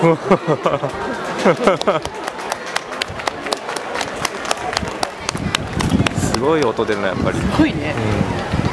すごい音出るなやっぱり。 すごいね。